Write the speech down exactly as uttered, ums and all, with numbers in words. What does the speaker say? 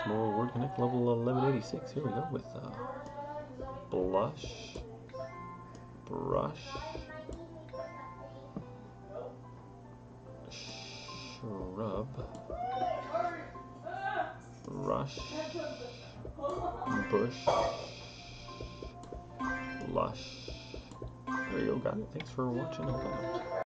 more Word Connect level eleven eighty-six. Here we go with uh, blush, brush, shrub, rush, bush, lush. There you go, got it. Thanks for watching. Hold on.